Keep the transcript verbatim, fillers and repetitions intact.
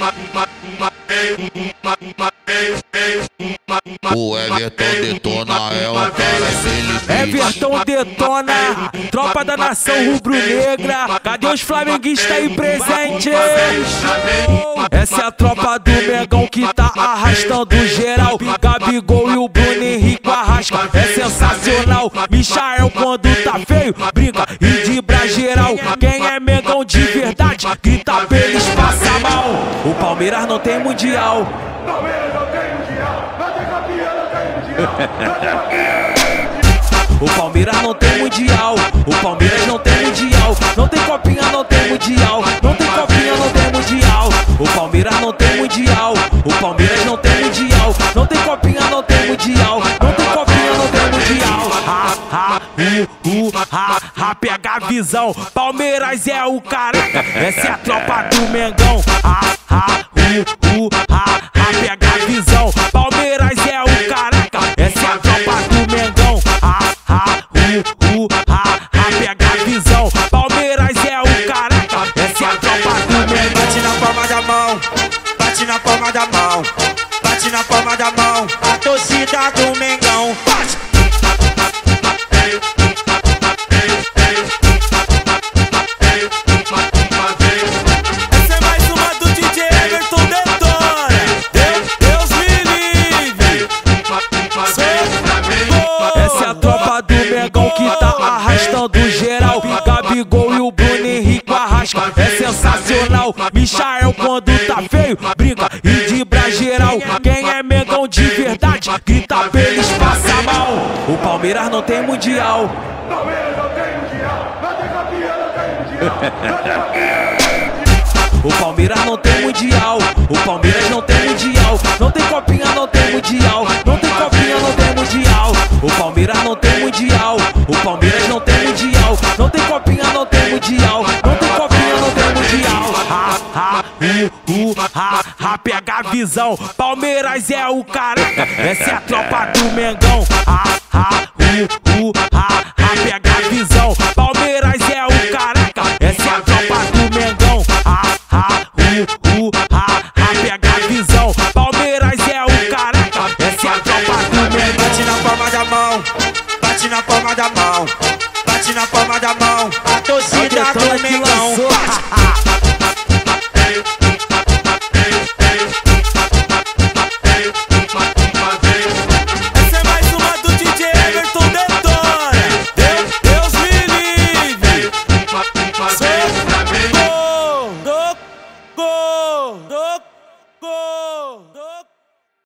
O Everton detona, é um cara sem limite. Everton detona, tropa da nação rubro-negra. Cadê os flamenguistas aí presentes? Essa é a tropa do Mengão que tá arrastando geral. Gabigol e o Bruno Henrique Arrasca, é sensacional. Michael quando tá feio, brinca e dibra geral. Quem é Mengão de verdade, grita pra eles passar mal. O Palmeiras não tem mundial. Palmeiras não tem mundial, não tem campeão, não tem mundial. O Palmeiras não tem mundial. O Palmeiras não tem mundial. Não tem copinha, não tem mundial. Não tem copinha, não tem mundial. O Palmeiras não tem mundial. O Palmeiras não tem mundial. Não tem copinha, não tem mundial. Não tem copinha, não tem mundial. Ha, ha, uh, uh, ha, ha, pega a visão. Palmeiras é o careca. Essa é a tropa do Mengão. Ha, ha, uh, uh, ha, ha, pega a visão. Palmeiras é o careca. Essa é a tropa do Mengão. Ha, ha, uh, uh, ha, ha, pega a visão. Palmeiras é o careca. Essa é a tropa do Mengão. Bate na palma da mão, bate na palma da mão, bate na palma da mão. A torcida do Mengão bate. Essa é mais uma do D J Everton detona. Deus, Deus me livre. Essa é a tropa do Mengão que tá arrastando geral. Gabigol e o Bruno Henrique Arrasca, é sensacional. Michael quando tá feio, brinca e dibra geral. Quem é Mengão de verdade, grita pra eles passar mal. O Palmeiras não tem mundial. Palmeiras não tem mundial, não tem campeão, não tem mundial. O Palmeiras não tem mundial. O Palmeiras não tem mundial. Não tem copinha, não tem mundial. Não tem copinha, não tem mundial. O Palmeiras não tem mundial. O Palmeiras não tem mundial. Não tem copinha, não tem mundial. Não tem copinha, não tem mundial. Ha, ha, uh, uh, ha, ha, pega a visão. Palmeiras é o careca. Essa é a tropa do Mengão. Ha, ha, uh, uh, ha, ha, pega a visão. Palmeiras é o careca. Essa é a tropa do Mengão. Ha, ha, uh, uh, ha, ha, pega a visão. Palmeiras é o careca. Essa é a tropa do Mengão. Bate na palma da mão, bate na palma da mão, bate na palma da mão. A torcida do Mengão bate. Essa é mais uma do D J Everton detona. Deus, Deus me livre. Gol, gol, gol, gol, gol.